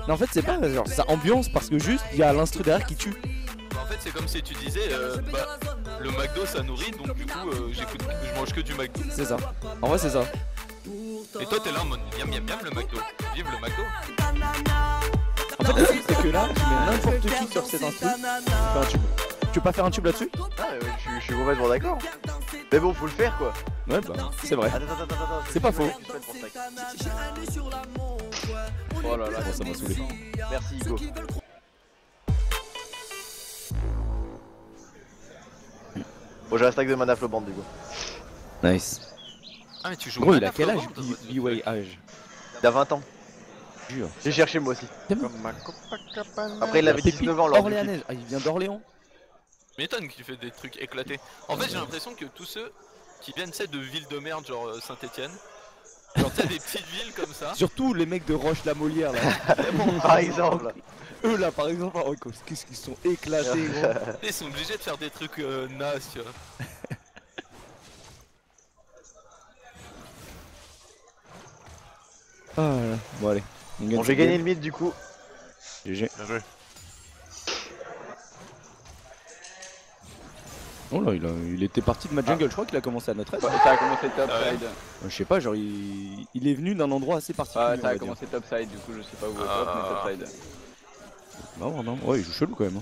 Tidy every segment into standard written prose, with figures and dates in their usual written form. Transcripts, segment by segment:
Non, en fait, c'est pas genre ça ambiance parce que juste il y a l'instru derrière qui tue. En fait, c'est comme si tu disais, le McDo ça nourrit, donc du coup, je mange que du McDo. C'est ça. En vrai, c'est ça. Et toi, t'es là en mode miam miam miam le McDo. Vive le McDo. En fait, le truc, c'est que là, tu mets n'importe qui sur cet instru, tu fais un tube. Tu veux pas faire un tube là-dessus? Ah, je suis complètement d'accord. Mais bon, faut le faire quoi. Ouais, bah, c'est vrai. Attends. C'est pas faux. Oh là là, Bon, ça m'a saoulé. Merci Hugo. Bon, j'ai un stack de mana flowband du coup. Nice. Ah, mais tu joues Gros, il Mana a quel âge, Flowband, what the B-Way fuck. âge? Il a 20 ans. Jure. J'ai cherché moi aussi. Comme ma Copacabana. Après, il avait 19 ans lors du clip. Orléanaise. Ah, il vient d'Orléans? M'étonne qu'il fait des trucs éclatés. En fait, j'ai l'impression que tous ceux qui viennent de villes de merde, genre Saint-Etienne, genre tu sais, des petites villes comme ça. Surtout les mecs de Roche-la-Molière là. Par exemple. Eux là, par exemple, oh, qu'est-ce qu'ils sont éclatés, gros. Ils sont obligés de faire des trucs nazes, tu vois. Ah là. Bon, allez. Bon, j'ai gagné le mid du coup. GG. Bien joué. Oh là, il était parti de ma jungle, je crois qu'il a commencé à notre aide. Ouais, ça a commencé topside. Je sais pas, genre il est venu d'un endroit assez particulier. Ouais, on ça a va dire. commencé topside, du coup je sais pas où est top, mais topside. Non, non, ouais, il joue chelou quand même.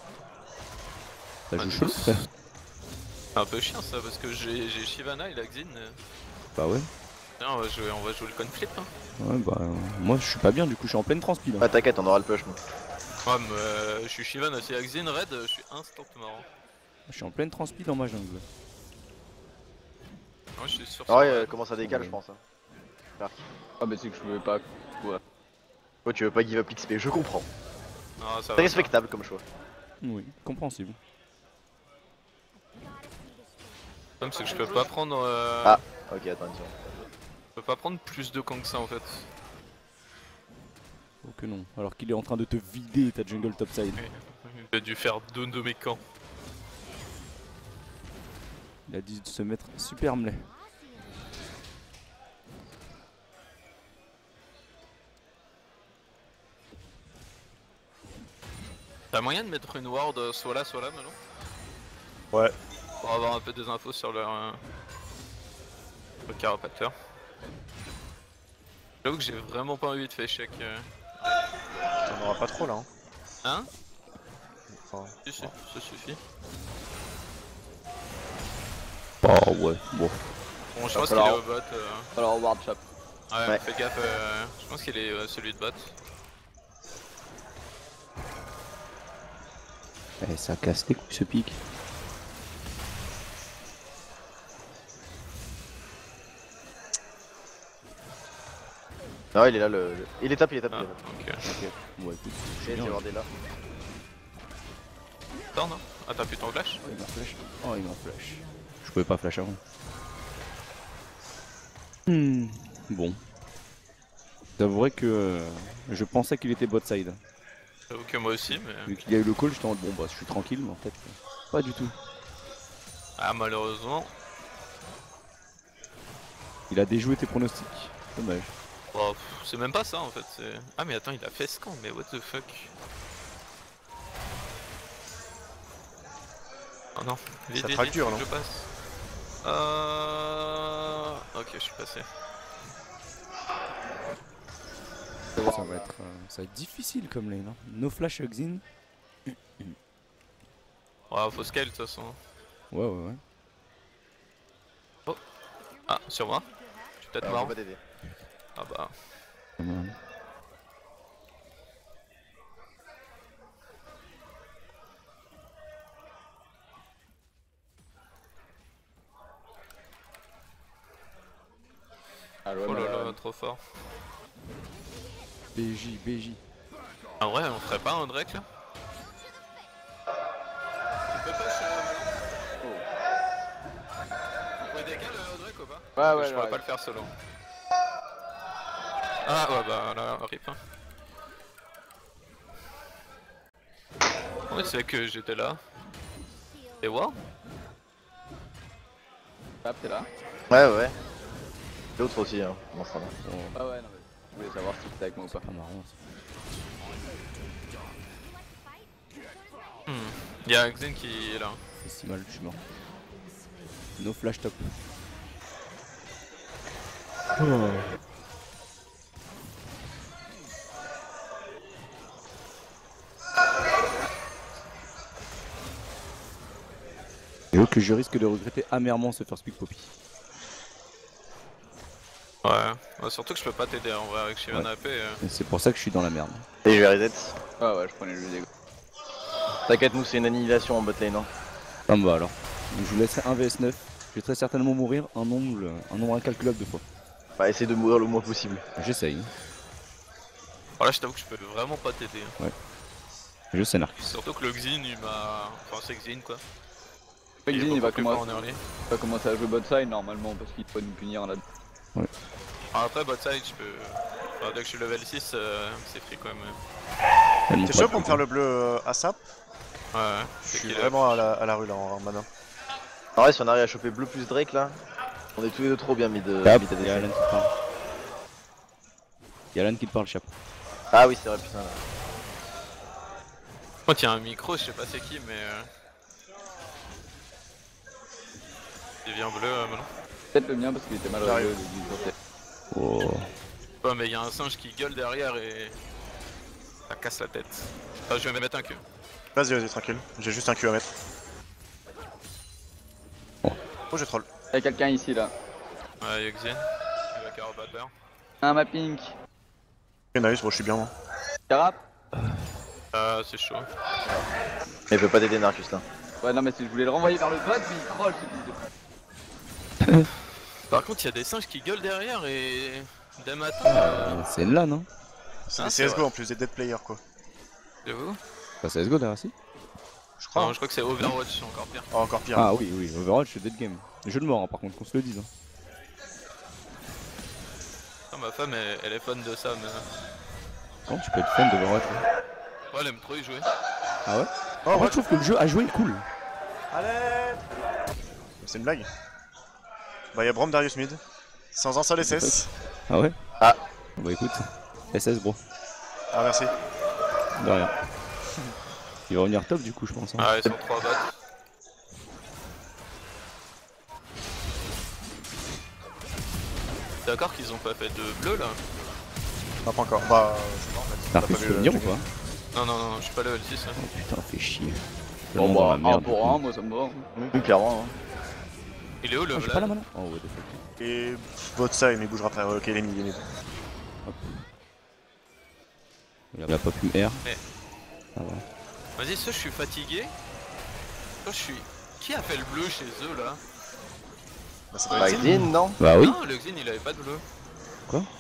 Ça joue chelou, frère. C'est un peu chiant ça, parce que j'ai Shyvana et la Xin. Bah ouais. Tiens, on va jouer le conflip. Hein. Ouais, bah moi je suis pas bien, du coup je suis en pleine transpi là. Ah, t'inquiète, on aura le push. Moi. Ouais, mais je suis Shyvana, c'est la Xin Red, je suis instant marrant. Je suis en pleine transpi dans ma jungle. Ouais, je suis sûr. Ah ouais, comment ça décale, je pense. Hein. Ah, mais c'est que je pouvais pas. Ouais. Oh, tu veux pas give up XP, je comprends. Non, ça C'est va. respectable comme choix. Oui, compréhensible. Le problème, c'est que je peux pas prendre. Ah, ok, attends une seconde. Je peux pas prendre plus de camps que ça en fait. Oh que non, alors qu'il est en train de te vider ta jungle topside. Il a dû faire deux de mes camps. Il a dit de se mettre super mlé. T'as moyen de mettre une ward soit là maintenant? Ouais. Pour avoir un peu des infos sur le carapateur. J'avoue que j'ai vraiment pas envie de faire échec. T'en auras pas trop là. Hein? Enfin, Si, ça suffit. Oh ouais, bon. Bon, je pense qu'il est au bot. Alors, ward chop. Ouais, fais gaffe, je pense qu'il est celui de bot. Eh, ça casse les couilles ce pic. Non, il est là, il est top, il est top. Ah, il est top. ok. Ouais, écoute, J'ai c'est bien. wardé là. Attends, non? Ah, t'as plus ton flash? Oh, il m'a flash. Oh, il m'a flash. Je pouvais pas flash avant. Bon. J'avouerais que je pensais qu'il était bot side. J'avoue que moi aussi, mais. Vu qu'il y a eu le call, j'étais en mode bon bah je suis tranquille, mais en fait, pas du tout. Ah, malheureusement. Il a déjoué tes pronostics. Dommage. Oh, c'est même pas ça en fait. Ah, mais attends, il a fait scan, mais what the fuck? Oh non, Ça fracture, faut que non? je passe. Ok, je suis passé. Ça va être difficile comme lane. Hein. No flash Xin. Ouais, faut scale de toute façon. Ouais, ouais, ouais. Oh. Ah, sur moi? Je suis peut-être Je mort. peux pas t'aider. Ah bah. Oh là là, trop fort. BJ, BJ. Ah ouais, on ferait pas un Drake là? Tu peux pas Vous pouvez décaler le Drake ou pas? Ouais, Je pourrais pas le faire solo. Ah ouais, bah là, rip. Hein. Ouais, c'est que j'étais là. Et what? Hop, t'es là. Ouais, ouais. L'autre aussi, hein. Bon, ça va. Ah ouais, non mais. Je voulais savoir si t'étais avec moi ou pas. Pas marrant ça. Y'a Xin qui est là. C'est si mal, je suis mort. No flash top. Et que je risque de regretter amèrement ce first pick Poppy. Ouais, surtout que je peux pas t'aider en vrai avec Shivan AP. Et c'est pour ça que je suis dans la merde. Et je vais reset. Ah ouais, je prenais le jeu des. T'inquiète, nous c'est une annihilation en botlane. Hein. Ah bah alors. Donc, je vous laisserai un vs 9. Je vais très certainement mourir un nombre incalculable de fois. Bah, essaye de mourir le moins possible. J'essaye. Alors là, je t'avoue que je peux vraiment pas t'aider. Je sais Narcus. Surtout que le Xin il m'a. Enfin, c'est Xin quoi. Xin il va commencer à jouer bot side normalement parce qu'il peut nous punir là. Ouais. Alors après, bot side, je peux. Enfin, dès que je suis level 6, c'est free quand même. T'es chaud pour me faire le bleu ASAP? Ouais, Je suis vraiment à la rue là en mana. En vrai, si on arrive à choper bleu plus Drake là, on est tous les deux trop bien mid Y'a Alan ADC. qui te parle. Y'a Alan qui te parle, Chap. Ah oui, c'est vrai, putain. Oh, tiens, un micro, je sais pas c'est qui, mais. Il vient bleu maintenant. Peut-être le mien parce qu'il était mal J'arrive. réglé au début. Oh. Ouais, mais il y a un singe qui gueule derrière et. Ça casse la tête. Enfin, je vais me mettre un queue. Vas-y, vas-y, tranquille. J'ai juste un Q à mettre. Oh, j'ai troll. Y'a quelqu'un ici là. Ouais, y'a Xin. Il va carreau batteur. Un mapping. Ok, nice, bon, je suis bien moi. Carap. Ah, c'est chaud. Mais je peux pas t'aider Narcus là. Ouais, non, mais si je voulais le renvoyer vers le bot, puis il troll ce fils de. Par contre, il y a des singes qui gueulent derrière et. Dès matin. C'est une LAN, hein. C'est Ah, des c'est CSGO vrai. en plus, des dead players quoi. J'avoue. Pas CSGO derrière, si. Je crois. Non, je crois que c'est Overwatch, c'est encore pire. Oh, encore pire. Ah oui, Overwatch c'est dead game. Jeu de mort, hein, par contre, qu'on se le dise. Hein. Ah, ma femme, elle est fan de ça, mais. Comment tu peux être fan d'Overwatch? Ouais, Ouais, elle aime trop y jouer. Ah ouais? Oh, Moi ouais. je trouve que le jeu à jouer est cool. Allez. C'est une blague. Bah, y'a Brom Darius mid. Sans un seul SS. Ah ouais? Ah. Bah écoute, SS bro, Ah, merci. de rien. Il va revenir top du coup je pense. Hein. Ah, ils sont 3 bots. D'accord qu'ils ont pas fait de bleu là? Ah, pas encore. Bah, je sais pas en fait. Narcus, T'as tu pas peux vu venir le ou pas? Non, non, non, je suis pas level 6. Hein. Oh putain, fais chier. Bon, Vraiment dans bah, la merde, un pour du un, coup. moi ça me va. Clairement. Hein. Il est où le Oh, j'ai Vlad? pas la mana. Oh what the fuck. Et votre side, mais il bougera après. Ok, il est mid, il est mid. Hop. Il a pas pu R. Eh. Ah ouais. Vas-y, je suis fatigué. Je suis. Qui a fait le bleu chez eux là? Bah, ça doit Bah, être Xin. Xin, non? Bah oui. Non, le Xin il avait pas de bleu. Quoi? Ok,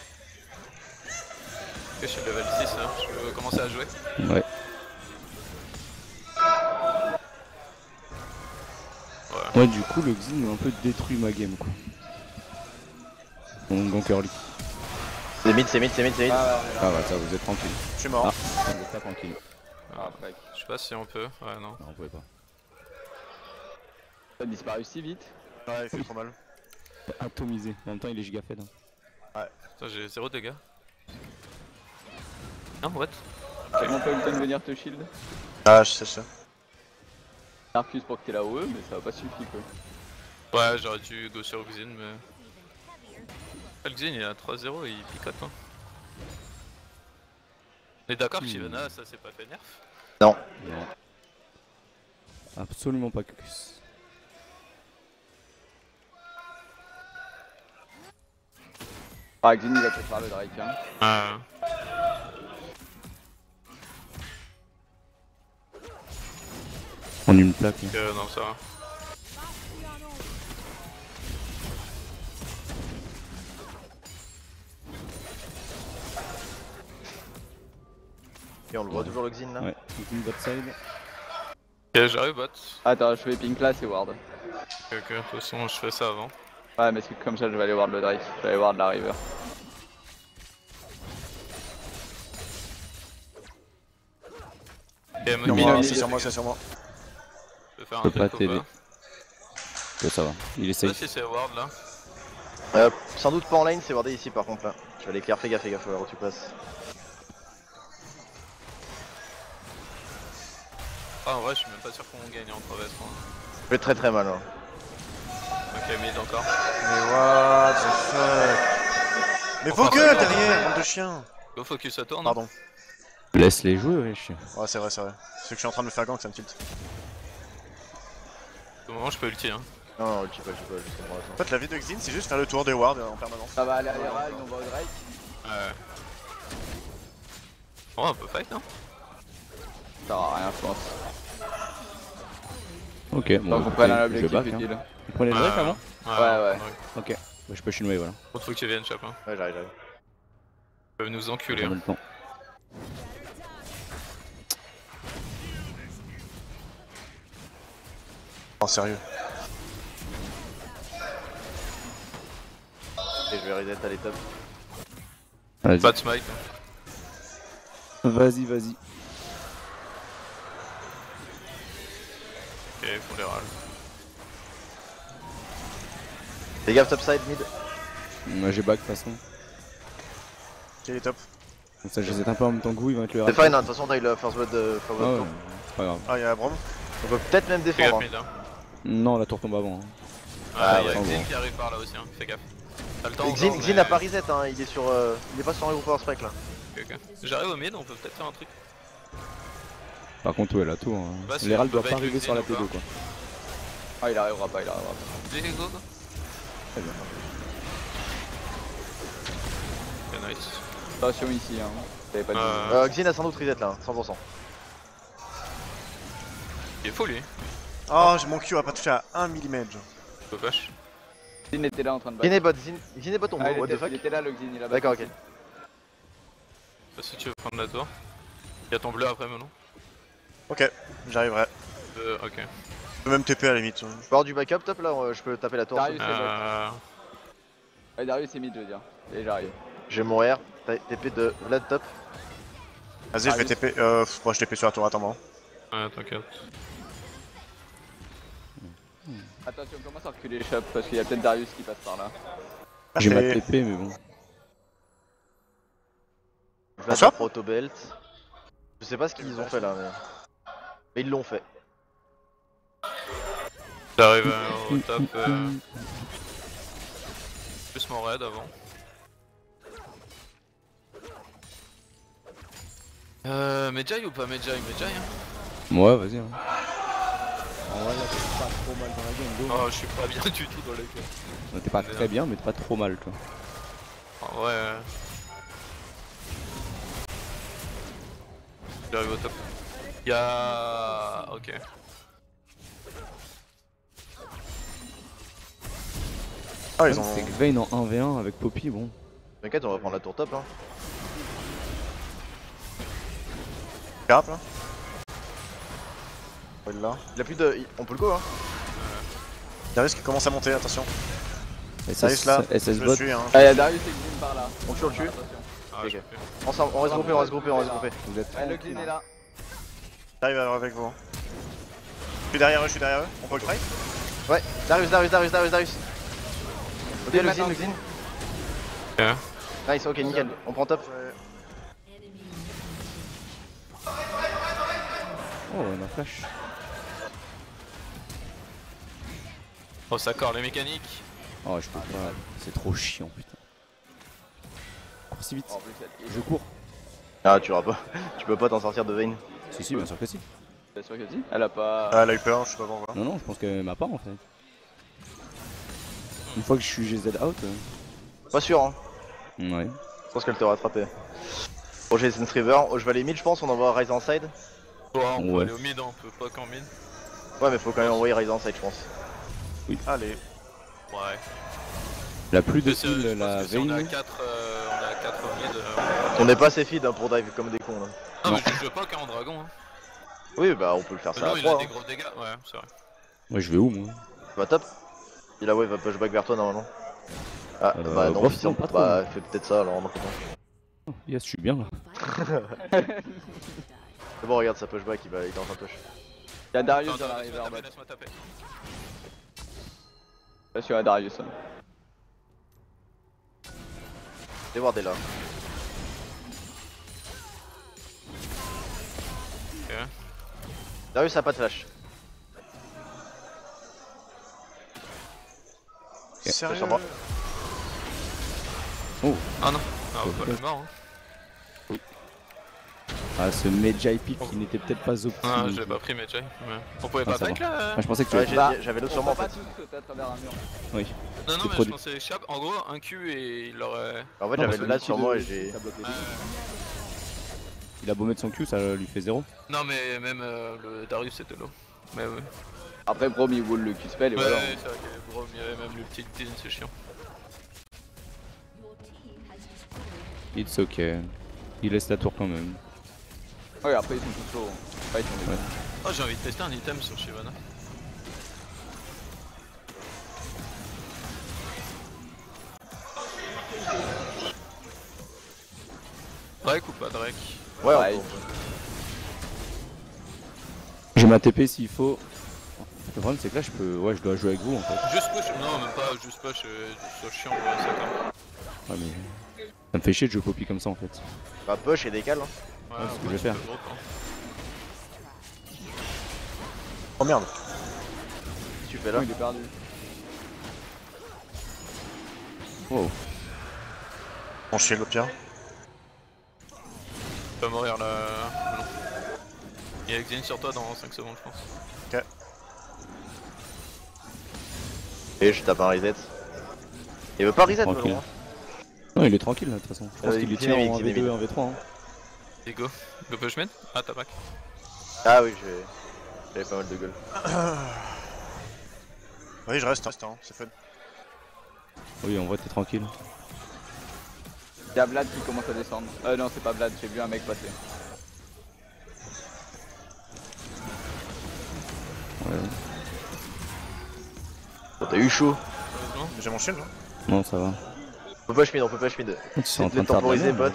je suis level 6, hein. Je peux commencer à jouer. Ouais. Ouais, du coup, le Xin a un peu détruit ma game quoi. Donc early. C'est mid, c'est mid, c'est mid, c'est mid. Ah, ouais, Ah bah ça, vous êtes tranquille. Je suis mort. Ah, vous êtes pas tranquille. ah, après. Je sais pas si on peut. Ouais, non. Non, on pouvait pas. Ça a disparu si vite. Ouais, il fait trop mal. Atomisé. En même temps, il est giga fed. Hein. Putain, j'ai 0 dégâts. Non, what? Tellement pas eu le temps de venir te shield. Ah, je sais. Narcus pour que t'aies la OE, mais ça va pas suffi quoi. Ouais, j'aurais dû go sur Xin, mais. Le Xin il est à 3-0 et il picote. Hein. On est d'accord que Shyvana, ça s'est pas fait nerf? Non. Absolument pas Cucus. Ah, Xin il va peut-être faire le Drake hein. En une plaque. Là. Non, ça va. Et on le voit toujours le Xin là. Ouais, donc une bot side. Ok, j'arrive bot. Attends, je fais pink là, c'est ward. Ok, de toute façon, je fais ça avant. Ouais, mais c'est comme ça, je vais aller ward le Drake. Je vais aller ward la river. Et Sur Mais moi, non, c'est il- sur moi, c'est sur moi. je peux faire Je un peux pas truc ou t'aider. pas? Ça va, il Je sais essaye. pas si c'est ward là. Sans doute pas en lane, c'est wardé ici par contre là. Je vais aller clair, fais gaffe, alors tu passes. Ah en vrai je suis même pas sûr qu'on gagne en traverse. Je vais très mal. Hein. Ok mid encore. Mais what the fuck. Mais faut que derrière, bande de chiens. Go focus à tourne. Pardon. Laisse les jouer, wesh. Ouais, c'est vrai. C'est que je suis en train de me faire gank, ça me tilt. Au moment je peux ulti hein. Non, ulti pas, juste pour moi. En fait, la vie de Xin, c'est juste faire le tour des wards en permanence. Ça va aller à l'Herald, on va au Drake. Ouais. Oh un peu fight non? Ça sert à rien, je pense. Ok, bon. Donc on prenne un je objectif back, utile. Vous prenez le Drake avant? Ouais. Ok, bah, je peux chinois, voilà. Autre faut que tu viennes chap hein. Ouais, j'arrive. Ils peuvent nous enculer. En Hein. même temps. Oh, sérieux. Et je vais reset à l'étape. Vas-y. Pas de smite. Vas-y. Ok, ils font les râles. Fais gaffe, topside, mid. Moi j'ai back de toute façon. Ok, il est top. Comme ça, je les un peu en même temps que vous, ils vont être le C'est fine, hein, de toute façon, t'as eu le first blood de Ah ouais, tour. c'est pas grave. Ah, y'a Brom. On peut peut-être même Fais gaffe défendre. mid hein. Non, la tour tombe avant. Hein. Ah Ah, y'a ouais. Xin qui arrive par là aussi hein, fais gaffe. T'as le temps Xin encore, Xin mais- a pas reset, hein, il est sur. Il est pas sur un groupe spec là. Ok. J'arrive au mid, on peut peut-être faire un truc. Par contre, ouais, la tour. Hein. Bah, si L'Herald on peut doit pas bait le arriver sur la Xin ou T2 pas. quoi. Ah, il arrivera pas. Allez go go. Très bien. Ok nice. Attention ici, hein. T'avais pas dit. Xin a sans doute reset là, 100%. Il est fou lui. Oh, mon Q a pas touché à 1 mm. Go vache. Xin était là en train de Xin battre. est bot, Xin est bot, Ah, what the il fuck. était là le Xin, il a battu. D'accord, ok. Si tu veux prendre la tour. Y'a ton bleu après Melon. Ok, j'arriverai. Ok. Je peux même TP à la limite. Je peux avoir du backup top là, je peux taper la tour. Darius, Euh... Ouais, Darius est mid, je veux dire. Et j'arrive. J'ai mon R, TP de Vlad top. Vas-y, je vais TP. Moi, je TP sur la tour, attends-moi. Ouais t'inquiète. Attention, on commence à reculer les shops parce qu'il y a peut-être Darius qui passe par là. Ah, J'ai ma c'est- TP, mais bon. Vlad swap top auto belt. Je sais pas ce qu'ils ont fait là, mais ils l'ont fait. J'arrive au top. Plus mon raid avant. Medjay ou pas Medjay hein. Ouais, vas-y. Hein. En vrai, là, t'es pas trop mal dans la game, go. Oh je suis pas bien du tout dans les gars. T'es pas très bien, mais t'es pas trop mal, toi. En vrai. J'arrive au top. Y'a. Ok. Ah, ils ont. C'est que Vayne en 1v1 avec Poppy, bon. T'inquiète, on va prendre la tour top hein. Grave là. Ouais, là. Il a plus de. On peut le go hein. Darius qui commence à monter, attention. Darius SS, là. SS Je le bot. suis, hein. Ah, il y a Darius et Xin par là. On tue, on le tue. Attention. Ah, Ok. j'ai fait. On reste groupé, on reste groupé, on reste groupé. Vous êtes Ouais, le Xin est là. J'arrive avec vous. Je suis derrière eux, On peut le try? Ouais, Darius. Ok, le Xin, Ok. Nice, ok, nickel. On prend top. Oh, on a flash. Oh ça corps les mécaniques. Oh, je peux pas. C'est trop chiant, putain. Cours si vite. En plus, elle Je cours. Ah, tu auras pas. Tu peux pas t'en sortir de Vayne. Si, bien sûr que si. T'es sûr que si? Elle a pas. Ah, elle a eu peur, je sais pas pourquoi. Non, je pense qu'elle m'a pas en fait. Une fois que je suis GZ out. Pas sûr hein. Ouais. Je pense qu'elle te rattrapé. Bon, j'ai Sense River. Oh, je vais aller mid, je pense. On envoie Rise en side. Oh, on peut Ouais. aller au mid, hein, on peut pas qu'en mid. Ouais, mais faut quand même envoyer Rise en side, je pense. Allez. Ouais. La plus de Mais c'est- je heal, pense la que si on est à Vayne. 4 au mid. On n'est pas assez feed hein, pour dive comme des cons là. Non, mais je veux pas qu'un dragon. Hein. Oui, bah on peut le faire ça Non, à il a 3. des Hein. gros dégâts. Ouais, c'est vrai. Ouais, je vais où moi? Bah top. Il a wave, va pushback vers toi normalement. Ah, bah non, bof, putain, non, pas trop, bah fais peut-être ça alors. Non, Oh, yes, je suis bien là. c'est bon, regarde, ça pushback, il est en train de push. Il y a Darius Attends, dans la laisse-moi river taper, bot. laisse-moi taper. Attention à Darius. Les warder là. Ok. Darius a pas de flash. Sérieux? sur moi. Ah non, ah, pas le mort. Hein. Ah, ce Medjay pick qui n'était peut-être pas optimal. Ah, j'ai pas pris Medjay. On pouvait pas ça fight va. là. Ah, je pensais que tu Ouais, avais... j'avais l'autre sur On moi peut en pas fait. tous sauter à travers un mur. Oui. Non, non, C'est mais trop je pensais Chap. En gros, un Q et il aurait. En fait, Non, j'avais parce le que lad sur l'outil moi de- et j'ai. ça bloque les dégâts. Il a beau mettre son Q, ça lui fait 0. Non, mais même le Darius c'était low. Mais ouais. Après, Brom il wall le Q-spell et Ouais, voilà. c'est vrai que Brom, il y avait même le petit Din, c'est chiant. It's ok. Il laisse la tour quand même. Ouais, après ils sont tous low. Fight, on est Ouais. Oh, j'ai envie de tester un item sur Shyvana. Drake ou pas Drake? Ouais, Ouais. on peut. J'ai ma TP s'il faut. Le problème c'est que là je peux. Ouais, je dois jouer avec vous en fait. Juste push? Non, même pas juste push, c'est chiant, ouais, ça quand même. Ouais, mais. Ça me fait chier de jouer Poppy comme ça en fait. Bah, push et décale. Hein. Ouais, c'est ce que ouais, je vais tu faire. peux le drop, hein. Oh merde. Qu'est-ce que tu fais là? il est perdu. Wow. On shield au pire. Tu vas mourir là. Non. Il y a Exine sur toi dans 5 secondes, je pense. Et je tape un reset. Il veut pas reset, Tranquille. Melon. Hein. Non, il est tranquille là de toute façon. Je pense il qu'il est tient tient vite, en il est V2, vite. en V3. Hein. Et go. Go push mid? Ah, t'as back. Ah oui, j'avais pas mal de gueule. Oui, je reste, hein, c'est fun. Oui, en vrai, t'es tranquille. Y'a Vlad qui commence à descendre. Non, c'est pas Vlad, j'ai vu un mec passer. Ouais. Bon, t'as eu chaud. Heureusement. J'ai mon shield, hein. Non, ça va. On peut push mid, on peut push mid. Tu es en train Le de faire de la temporiser, merde, bot.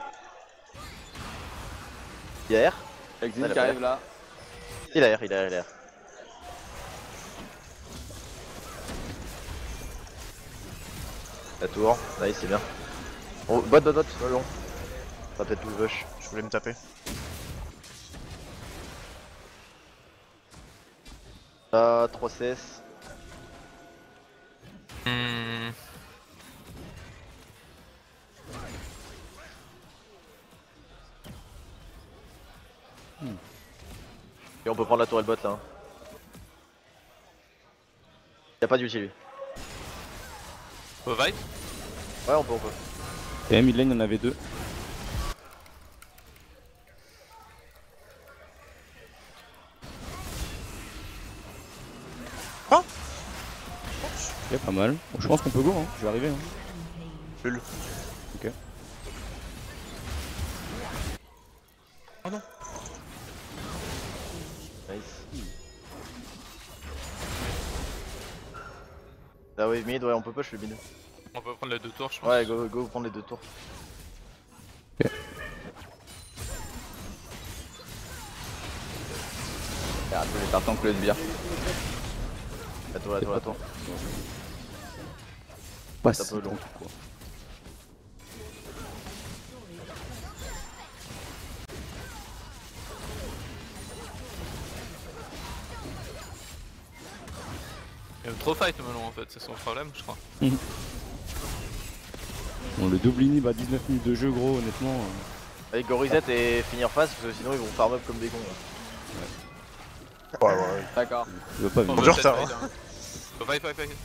Il a R? Exine Ah, qui la arrive là. Il a R, il a R, il a R. La tour, nice, c'est bien. Oh, bot, Melon. Ça va peut-être tout le push. Je voulais me taper. Ah, 3 CS. Hmm. Et on peut prendre la tour et le bot là. Hein. Y'a pas d'ulti lui. Faut fight? Ouais, on peut, on peut. Et mid lane, il y en avait deux. Hein? Ok, pas mal. Bon, je pense qu'on peut go, hein. Je vais arriver. Hein. Lul. Ok. Oh non. Nice. Ah oui, mid, ouais, on peut push le mid. On peut prendre les deux tours, je pense. Ouais, go prendre les deux tours. Regarde, les partants que le sbire. La tour, la tour, la tour. Pas C'est un si peu long. tranquille, quoi. Il aime trop fight Melon en fait, c'est son problème, je crois. Bon, le double inhib à 19 minutes de jeu, gros, honnêtement. Allez, go reset et finir face parce que sinon ils vont farm up comme des cons. Là. Ouais, ouais. D'accord. Il va pas On venir. va du peut-être retard, fight, hein. Faut fight.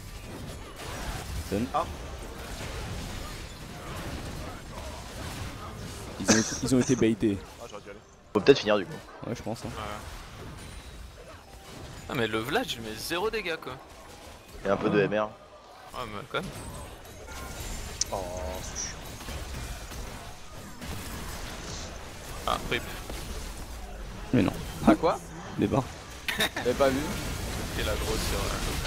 Ils ont été baités. Ah, j'aurais dû aller. On peut peut-être finir du coup. Ouais, je pense. Hein. Ah mais le Vlad, je mets 0 dégâts quoi. Et un peu de MR. Ouais mais quand même. Oh, c'est chiant. Ah, rip. Mais non. Ah quoi? Débat. J'avais pas vu. Et la grosse sur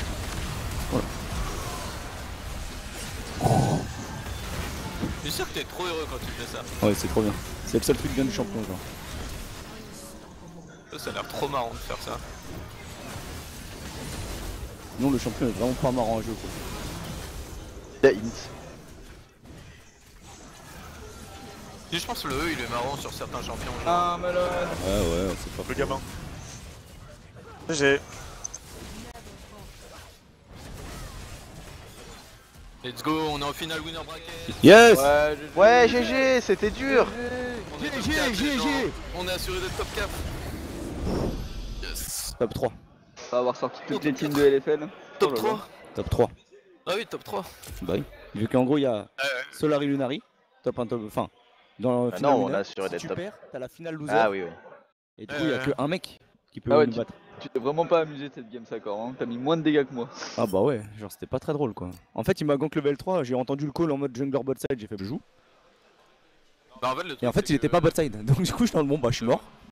Je suis sûr que t'es trop heureux quand tu fais ça. Ouais, c'est trop bien. C'est le seul truc bien du champion, genre. Ça a l'air trop marrant de faire ça. Non, le champion est vraiment pas marrant à jouer, quoi. Il a int. Je pense que le E il est marrant sur certains champions. Genre. Ah, Malone. Ouais, c'est pas Le gamin. GG. Let's go, on est en finale winner bracket. Yes. Ouais, GG, c'était dur. On est top 4, les gens. On est assuré d'être top 4. Yes. Top 3. On va avoir sorti toutes les teams de LFL. Top Oh là là. 3. Top 3. Ah oui, top 3. Bah oui. Vu qu'en gros il y a Solari Lunari, top 1, top. Enfin, dans le Ah final non, on winner, a assuré si d'être tu top. perds, t'as la finale loser. Ah oui, oui. Et du coup, il y a que un mec qui peut Ah ouais, nous battre. Tu t'es vraiment pas amusé de cette game Sakor, hein. T'as mis moins de dégâts que moi. Ah bah ouais, genre c'était pas très drôle quoi. En fait, il m'a gank level 3, j'ai entendu le call en mode jungler bot side, j'ai fait je joue. Bah en fait, le truc, Et en fait, c'est il était que- pas bot side. Donc du coup, je suis dans le bon, bah je suis mort.